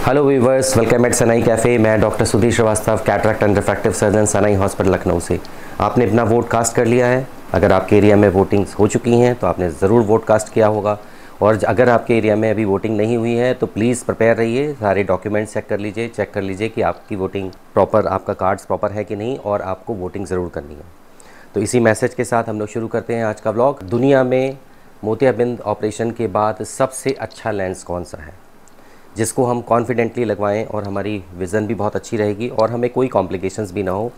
Hello viewers, welcome at Sanai cafe. मैं doctor Sudhir Srivastava, cataract and refractive surgeon, Sanai hospital Lucknow से। आपने अपना वोट कास्ट कर लिया है। अगर आपके एरिया में वोटिंग्स हो चुकी हैं तो आपने ज़रूर वोट कास्ट किया होगा, और अगर आपके एरिया में अभी वोटिंग नहीं हुई है तो प्लीज़ प्रिपेयर रहिए। सारे डॉक्यूमेंट्स चेक कर लीजिए कि आपकी वोटिंग प्रॉपर, आपका कार्ड्स प्रॉपर है कि नहीं, और आपको वोटिंग ज़रूर करनी है। तो इसी मैसेज के साथ हम लोग शुरू करते हैं आज का व्लॉग। दुनिया में मोतियाबिंद ऑपरेशन के बाद सबसे अच्छा लेंस कौन सा है जिसको हम कॉन्फिडेंटली लगवाएं और हमारी विज़न भी बहुत अच्छी रहेगी और हमें कोई कॉम्प्लिकेशंस भी ना हो।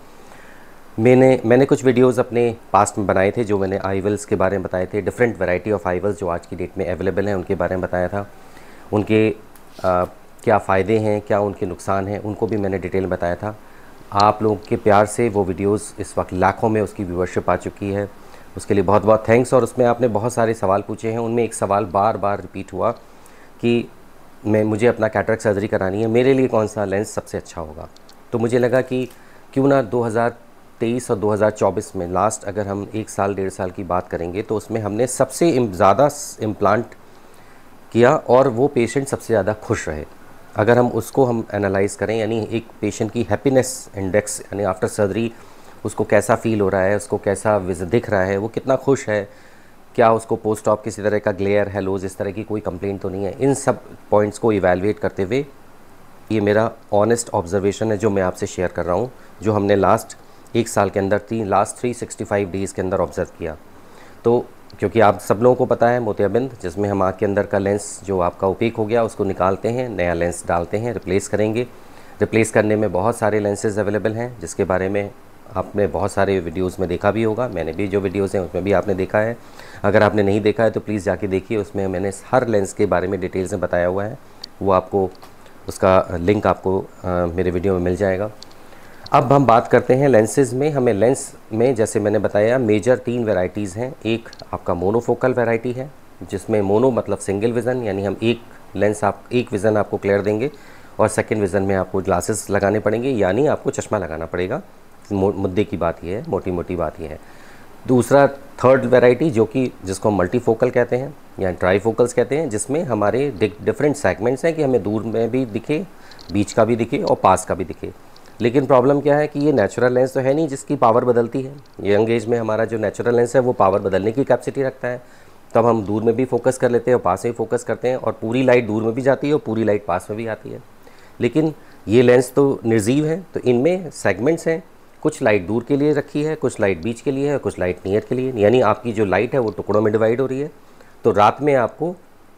मैंने कुछ वीडियोस अपने पास्ट में बनाए थे जो मैंने आईवेल्स के बारे में बताए थे। डिफरेंट वैरायटी ऑफ आईवेल्स जो आज की डेट में अवेलेबल हैं उनके बारे में बताया था। उनके क्या फ़ायदे हैं, क्या उनके नुकसान हैं, उनको भी मैंने डिटेल में बताया था। आप लोगों के प्यार से वो वीडियोस इस वक्त लाखों में उसकी व्यूवरशिप आ चुकी है, उसके लिए बहुत बहुत थैंक्स। और उसमें आपने बहुत सारे सवाल पूछे हैं, उनमें एक सवाल बार बार रिपीट हुआ कि मुझे अपना कैटरेक्ट सर्जरी करानी है, मेरे लिए कौन सा लेंस सबसे अच्छा होगा। तो मुझे लगा कि क्यों ना 2023 और 2024 में लास्ट अगर हम 1 साल 1.5 साल की बात करेंगे तो उसमें हमने सबसे ज़्यादा इम्प्लांट किया और वो पेशेंट सबसे ज़्यादा खुश रहे। अगर हम उसको एनालाइज़ करें, यानी एक पेशेंट की हैप्पीनेस इंडेक्स, यानी आफ्टर सर्जरी उसको कैसा फ़ील हो रहा है, उसको कैसा दिख रहा है, वो कितना खुश है, क्या उसको पोस्ट ऑप किसी तरह का ग्लेयर, हेलोज, इस तरह की कोई कंप्लेंट तो नहीं है। इन सब पॉइंट्स को इवैल्यूएट करते हुए ये मेरा ऑनेस्ट ऑब्जर्वेशन है जो मैं आपसे शेयर कर रहा हूँ, जो हमने लास्ट 1 साल के अंदर लास्ट 365 डेज़ के अंदर ऑब्ज़र्व किया। तो क्योंकि आप सब लोगों को पता है मोतियाबिंद, जिसमें हम आँख के अंदर का लेंस जो आपका ओपेक हो गया उसको निकालते हैं, नया लेंस डालते हैं, रिप्लेस करेंगे। रिप्लेस करने में बहुत सारे लेंसेज अवेलेबल हैं जिसके बारे में आपने बहुत सारे वीडियोस में देखा भी होगा। मैंने भी जो वीडियोस हैं उसमें भी आपने देखा है। अगर आपने नहीं देखा है तो प्लीज़ जाके देखिए, उसमें मैंने हर लेंस के बारे में डिटेल से बताया हुआ है। वो आपको उसका लिंक आपको मेरे वीडियो में मिल जाएगा। अब हम बात करते हैं लेंसेज में। हमें लेंस में जैसे मैंने बताया मेजर 3 वैरायटीज़ हैं। एक आपका मोनोफोकल वैरायटी है जिसमें मोनो मतलब सिंगल विज़न, यानी हम एक विज़न आपको क्लियर देंगे और सेकेंड विज़न में आपको ग्लासेस लगाने पड़ेंगे, यानी आपको चश्मा लगाना पड़ेगा। मुद्दे की बात ये है, मोटी मोटी बात ये है। दूसरा थर्ड वैरायटी जो कि जिसको हम मल्टीफोकल कहते हैं या ट्राईफोकल्स कहते हैं, जिसमें हमारे डिफरेंट सेगमेंट्स हैं कि हमें दूर में भी दिखे, बीच का भी दिखे और पास का भी दिखे। लेकिन प्रॉब्लम क्या है कि ये नेचुरल लेंस तो है नहीं जिसकी पावर बदलती है। यंग एज में हमारा जो नेचुरल लेंस है वो पावर बदलने की कैपेसिटी रखता है। तब हम दूर में भी फोकस कर लेते हैं और पास में भी फोकस करते हैं, और पूरी लाइट दूर में भी जाती है और पूरी लाइट पास में भी आती है। लेकिन ये लेंस तो निर्जीव है, तो इनमें सेगमेंट्स हैं। कुछ लाइट दूर के लिए रखी है, कुछ लाइट बीच के लिए है, कुछ लाइट नियर के लिए, यानी आपकी जो लाइट है वो टुकड़ों में डिवाइड हो रही है। तो रात में आपको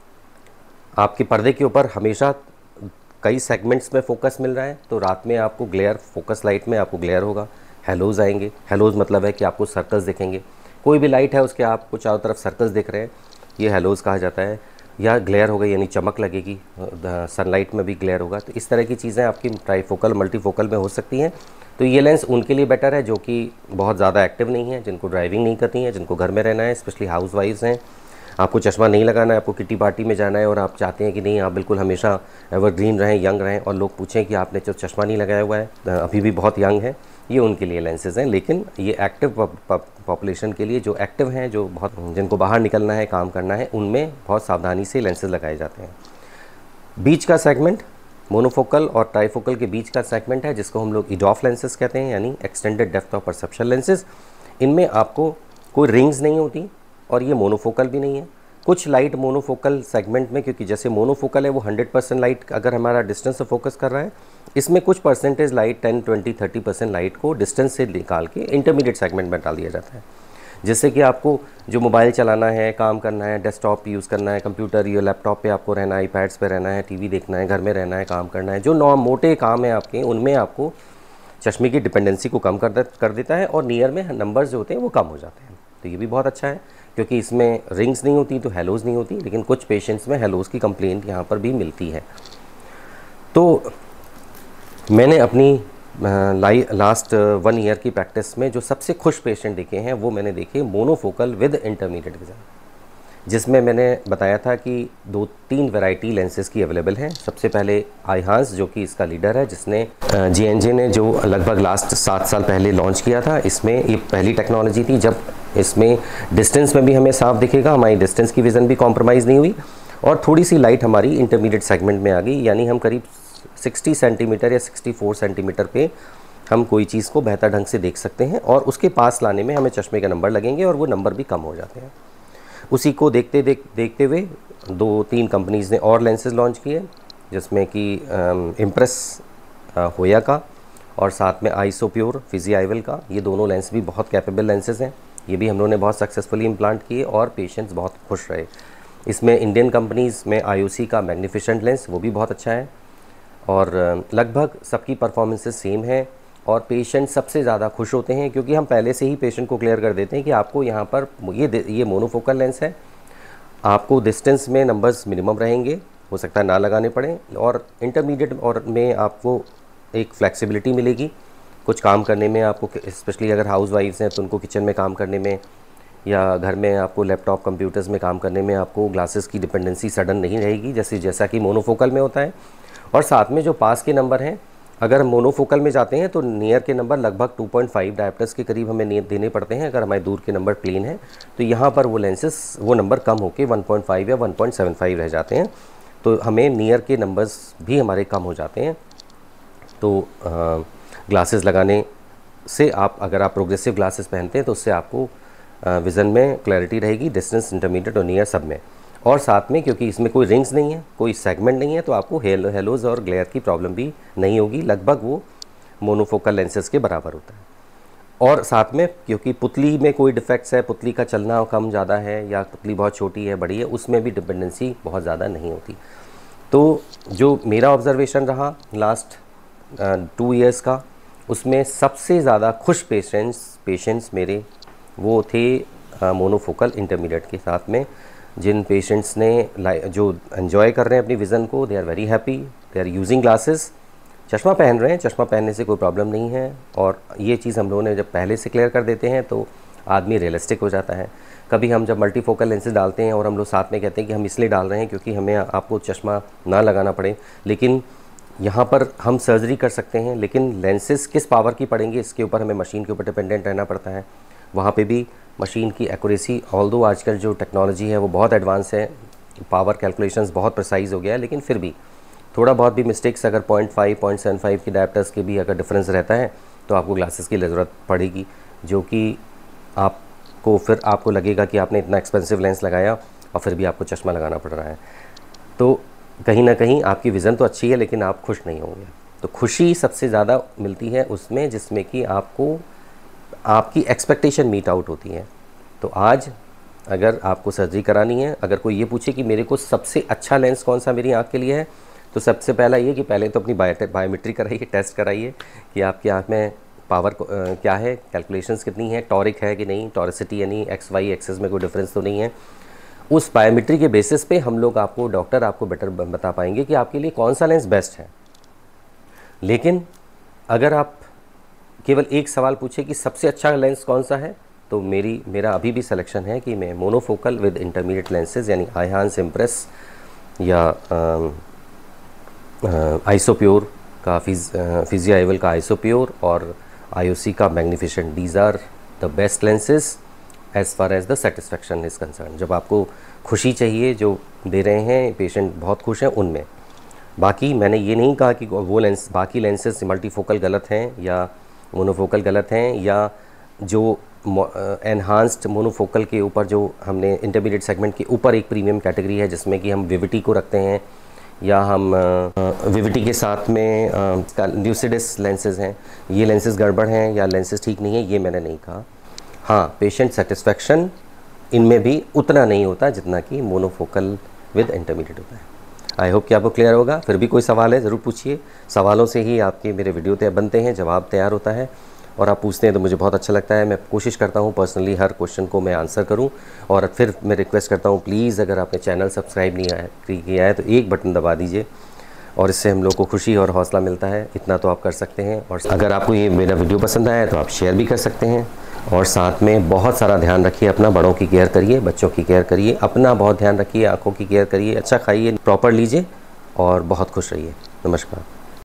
आपके पर्दे के ऊपर हमेशा कई सेगमेंट्स में फोकस मिल रहा है, तो रात में आपको ग्लेयर, फोकस लाइट में आपको ग्लेयर होगा, हेलोज आएंगे। हेलोज मतलब है कि आपको सर्कल्स दिखेंगे। कोई भी लाइट है उसके आपको चारों तरफ सर्कल्स दिख रहे हैं, ये हेलोज कहा जाता है। या ग्लेयर होगा यानी चमक लगेगी, सनलाइट में भी ग्लेयर होगा। तो इस तरह की चीज़ें आपकी ट्राईफोकल, मल्टीफोकल में हो सकती हैं। तो ये लेंस उनके लिए बेटर है जो कि बहुत ज़्यादा एक्टिव नहीं है, जिनको ड्राइविंग नहीं करती है, जिनको घर में रहना है, स्पेशली हाउस वाइफ्स हैं। आपको चश्मा नहीं लगाना है, आपको किटी पार्टी में जाना है और आप चाहते हैं कि नहीं आप बिल्कुल हमेशा एवरग्रीन रहें, यंग रहें, और लोग पूछें कि आपने जो चश्मा नहीं लगाया हुआ है, अभी भी बहुत यंग है, ये उनके लिए लेंसेज हैं। लेकिन ये एक्टिव पॉपुलेशन के लिए, जो एक्टिव हैं, जो बहुत जिनको बाहर निकलना है, काम करना है, उनमें बहुत सावधानी से लेंसेज लगाए जाते हैं। बीच का सेगमेंट मोनोफोकल और ट्राईफोकल के बीच का सेगमेंट है जिसको हम लोग EDOF लेंसेज कहते हैं, यानी extended depth of perception lenses. इनमें आपको कोई रिंग्स नहीं होती और ये मोनोफोकल भी नहीं है। कुछ लाइट मोनोफोकल सेगमेंट में, क्योंकि जैसे मोनोफोकल है वो 100% लाइट अगर हमारा डिस्टेंस से फोकस कर रहा है, इसमें कुछ परसेंटेज लाइट 10, 20, 30% लाइट को डिस्टेंस से निकाल के इंटरमीडिएट सेगमेंट में डाल दिया जाता है, जिससे कि आपको जो मोबाइल चलाना है, काम करना है, डेस्कटॉप यूज़ करना है, कंप्यूटर या लैपटॉप पे आपको रहना है, आईपैड्स पे रहना है, टीवी देखना है, घर में रहना है, काम करना है, जो मोटे काम है आपके, उनमें आपको चश्मे की डिपेंडेंसी को कम कर देता है और नियर में नंबर्स जो होते हैं वो कम हो जाते हैं। तो ये भी बहुत अच्छा है क्योंकि इसमें रिंग्स नहीं होती तो हेलोज नहीं होती, लेकिन कुछ पेशेंट्स में हेलोज की कंप्लेंट यहाँ पर भी मिलती है। तो मैंने अपनी लास्ट 1 ईयर की प्रैक्टिस में जो सबसे खुश पेशेंट देखे हैं वो मैंने देखे मोनोफोकल विद इंटरमीडिएट विज़न, जिसमें मैंने बताया था कि 2-3 वैरायटी लेंसेज की अवेलेबल हैं। सबसे पहले आईहांस जो कि इसका लीडर है, जिसने JNJ ने जो लगभग लास्ट 7 साल पहले लॉन्च किया था। इसमें ये पहली टेक्नोलॉजी थी जब इसमें डिस्टेंस में भी हमें साफ दिखेगा, हमारी डिस्टेंस की विज़न भी कॉम्प्रोमाइज़ नहीं हुई और थोड़ी सी लाइट हमारी इंटरमीडिएट सेगमेंट में आ गई, यानी हम करीब 60 सेंटीमीटर या 64 सेंटीमीटर पे हम कोई चीज़ को बेहतर ढंग से देख सकते हैं, और उसके पास लाने में हमें चश्मे के नंबर लगेंगे और वो नंबर भी कम हो जाते हैं। उसी को देखते हुए 2-3 कंपनीज़ ने और लेंसेज लॉन्च किए, जिसमें कि इम्प्रेस होया का और साथ में आइसोप्योर फिजियाइवल का। ये दोनों लेंस भी बहुत कैपेबल लेंसेज हैं। ये भी हम लोगों ने बहुत सक्सेसफुली इम्प्लांट किए और पेशेंट्स बहुत खुश रहे। इसमें इंडियन कंपनीज़ में आईओसी का मैग्निफिसेंट लेंस, वो भी बहुत अच्छा है, और लगभग सबकी परफॉर्मेंसेस सेम है, और पेशेंट सबसे ज़्यादा खुश होते हैं क्योंकि हम पहले से ही पेशेंट को क्लियर कर देते हैं कि आपको यहाँ पर ये मोनोफोकल लेंस है, आपको डिस्टेंस में नंबर्स मिनिमम रहेंगे, हो सकता है ना लगाने पड़े, और इंटरमीडिएट और में आपको एक फ्लेक्सिबिलिटी मिलेगी कुछ काम करने में। आपको स्पेशली अगर हाउस वाइफ्स हैं तो उनको किचन में काम करने में या घर में आपको लैपटॉप कंप्यूटर्स में काम करने में आपको ग्लासेस की डिपेंडेंसी सडन नहीं रहेगी, जैसा कि मोनोफोकल में होता है। और साथ में जो पास के नंबर हैं, अगर मोनोफोकल में जाते हैं तो नियर के नंबर लगभग 2.5 डायोप्टर्स के करीब हमें देने पड़ते हैं। अगर हमारे दूर के नंबर प्लेन है तो यहाँ पर वो नंबर कम होके 1.5 या 1.75 रह जाते हैं, तो हमें नियर के नंबर्स भी हमारे कम हो जाते हैं। तो ग्लासेस लगाने से अगर आप प्रोग्रेसिव ग्लासेस पहनते हैं तो उससे आपको विज़न में क्लैरिटी रहेगी, डिस्टेंस, इंटरमीडिएट और नियर सब में। और साथ में क्योंकि इसमें कोई रिंग्स नहीं है, कोई सेगमेंट नहीं है, तो आपको हेलोज और ग्लेयर की प्रॉब्लम भी नहीं होगी। लगभग वो मोनोफोकल लेंसेज के बराबर होता है। और साथ में क्योंकि पुतली में कोई डिफेक्ट्स है, पुतली का चलना कम ज़्यादा है या पुतली बहुत छोटी है, बड़ी है, उसमें भी डिपेंडेंसी बहुत ज़्यादा नहीं होती। तो जो मेरा ऑब्जर्वेशन रहा लास्ट 2 इयर्स का, उसमें सबसे ज़्यादा खुश पेशेंट्स मेरे वो थे मोनोफोकल इंटरमीडिएट के साथ में। जिन पेशेंट्स ने जो एंजॉय कर रहे हैं अपनी विज़न को, they are very happy, they are using glasses, चश्मा पहन रहे हैं, चश्मा पहनने से कोई प्रॉब्लम नहीं है। और ये चीज़ हम लोगों ने जब पहले से क्लियर कर देते हैं तो आदमी रियलिस्टिक हो जाता है। कभी हम जब मल्टीफोकल लेंसेज डालते हैं और हम लोग साथ में कहते हैं कि हम इसलिए डाल रहे हैं क्योंकि हमें आपको चश्मा ना लगाना पड़े, लेकिन यहाँ पर हम सर्जरी कर सकते हैं, लेकिन लेंसेज किस पावर की पड़ेंगे इसके ऊपर हमें मशीन के ऊपर डिपेंडेंट रहना पड़ता है। वहाँ पे भी मशीन की एक्यूरेसी, ऑल्दो आजकल जो टेक्नोलॉजी है वो बहुत एडवांस है, पावर कैलकुलेशंस बहुत प्रिसाइज़ हो गया है, लेकिन फिर भी थोड़ा बहुत भी मिस्टेक्स अगर 0.5, 0.75 की डायोप्टर्स के भी अगर डिफरेंस रहता है तो आपको ग्लासेस की ज़रूरत पड़ेगी, जो कि आपको लगेगा कि आपने इतना एक्सपेंसिव लेंस लगाया और फिर भी आपको चश्मा लगाना पड़ रहा है। तो कहीं ना कहीं आपकी विज़न तो अच्छी है लेकिन आप खुश नहीं होंगे। तो खुशी सबसे ज़्यादा मिलती है उसमें जिसमें कि आपकी एक्सपेक्टेशन मीट आउट होती है। तो आज अगर आपको सर्जरी करानी है, अगर कोई ये पूछे कि मेरे को सबसे अच्छा लेंस कौन सा मेरी आँख के लिए है, तो सबसे पहला ये कि पहले तो अपनी बायोमेट्री कराइए, टेस्ट कराइए कि आपकी आँख में पावर क्या है, कैलकुलेशंस कितनी है, टॉरिक है कि नहीं, टॉरिसिटी यानी XY एक्सेस में कोई डिफरेंस तो नहीं है। उस बायोमेट्री के बेसिस पे हम लोग डॉक्टर आपको बेटर बता पाएंगे कि आपके लिए कौन सा लेंस बेस्ट है। लेकिन अगर आप केवल एक सवाल पूछे कि सबसे अच्छा लेंस कौन सा है, तो मेरा अभी भी सिलेक्शन है कि मैं मोनोफोकल विद इंटरमीडिएट लेंसेज यानी आईहांस, इम्प्रेस या आइसोप्योर का फिजियाइवल का आइसोप्योर और आईओसी का magnificent, these are the best lenses as far as the satisfaction is concern. जब आपको खुशी चाहिए, जो दे रहे हैं पेशेंट बहुत खुश हैं उनमें। बाकी मैंने ये नहीं कहा कि वो बाकी लेंसेज मल्टीफोकल गलत हैं या मोनोफोकल गलत हैं, या जो एनहांस्ड मोनोफोकल के ऊपर जो हमने इंटरमीडिएट सेगमेंट के ऊपर एक प्रीमियम कैटेगरी है जिसमें कि हम विविटी को रखते हैं, या हम विविटी के साथ में ल्यूसिडिस लेंसेज हैं, ये लेंसेज गड़बड़ हैं या लेंसेज ठीक नहीं है, ये मैंने नहीं कहा। हाँ, पेशेंट सेटिस्फेक्शन इनमें भी उतना नहीं होता जितना कि मोनोफोकल विद इंटरमीडिएट होता है। आई होप कि आपको क्लियर होगा। फिर भी कोई सवाल है ज़रूर पूछिए, सवालों से ही आपके मेरे वीडियो बनते हैं, जवाब तैयार होता है, और आप पूछते हैं तो मुझे बहुत अच्छा लगता है। मैं कोशिश करता हूँ पर्सनली हर क्वेश्चन को मैं आंसर करूँ। और फिर मैं रिक्वेस्ट करता हूँ प्लीज़ अगर आपने चैनल सब्सक्राइब नहीं किया है तो एक बटन दबा दीजिए, और इससे हम लोग को खुशी और हौसला मिलता है। इतना तो आप कर सकते हैं। और अगर आपको ये मेरा वीडियो पसंद आया तो आप शेयर भी कर सकते हैं। और साथ में बहुत सारा ध्यान रखिए अपना, बड़ों की केयर करिए, बच्चों की केयर करिए, अपना बहुत ध्यान रखिए, आँखों की केयर करिए, अच्छा खाइए, प्रॉपर लीजिए और बहुत खुश रहिए। नमस्कार।